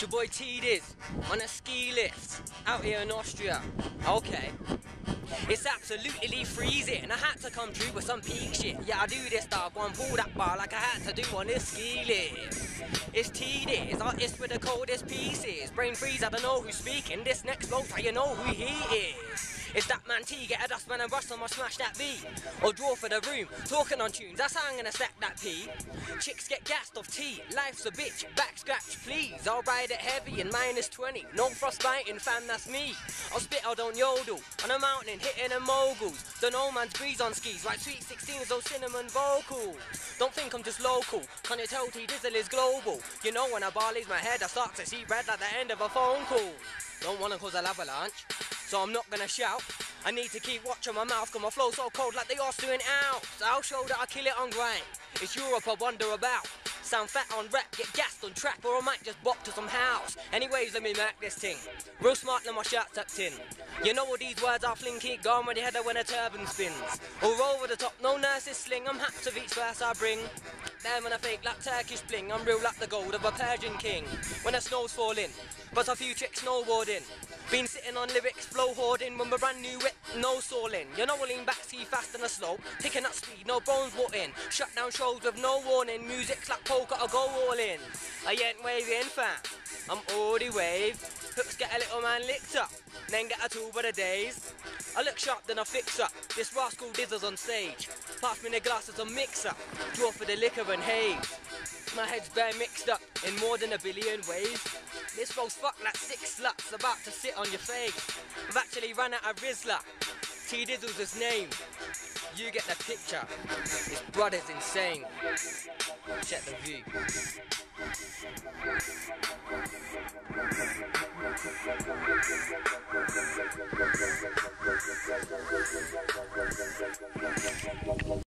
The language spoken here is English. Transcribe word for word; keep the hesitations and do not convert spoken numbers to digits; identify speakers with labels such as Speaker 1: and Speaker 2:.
Speaker 1: It's your boy T-Diz on a ski lift out here in Austria. Okay. It's absolutely freezing. I had to come through with some peak shit. Yeah, I do this stuff, one pull that bar like I had to do on this ski lift. It's T-Diz, artist with the coldest pieces. Brain freeze, I don't know who's speaking. This next bloke, how you know who he is. It's that man T, get a dustman and rust on my smash that B. Or draw for the room, talking on tunes, that's how I'm gonna stack that P. Chicks get gassed off T, life's a bitch, back scratch please. I'll ride it heavy in minus twenty, no frostbiting fam, that's me. I'll spit, I don't yodel, on a mountain hitting them moguls. The no man's breeze on skis, like sweet sixteens, those cinnamon vocals. Don't think I'm just local, can you tell T-Dizzle is global? You know when a bar leaves my head, I start to see red at the end of a phone call. Don't wanna cause an avalanche, so I'm not gonna shout. I need to keep watching my mouth, cause my flow's so cold like the Austrian Alps. I'll show that I kill it on grind, it's Europe I wonder about. Sound fat on rap, get gassed on trap, or I might just bop to some house. Anyways, let me make this thing real smart, let my shirt tucked in. You know all these words I fling, keep going with the header when a turban spins. Or over the top, no nurses sling, I'm happy of each verse I bring. Then when I fake like Turkish bling, I'm real like the gold of a Persian king. When the snow's falling, but a few chicks snowboarding. Been sitting on lyrics, flow hoarding, when we're brand new whip, no stalling. You know I lean back, ski fast and a slow, picking up speed, no bones brought in. Shut down shows with no warning, music's like poker, I go all in. I ain't waving fam, I'm already wave. Hooks get a little man licked up, then get a tool by the days. I look sharp, then I fix up, this rascal Dizzle's on stage. Pass me the glasses and mix up, draw for the liquor and haze. My head's bare mixed up in more than a billion ways. This flow's fucked like six sluts about to sit on your face. I've actually run out of Rizla, T-Dizzle's his name. You get the picture, his brother's insane. Check the view.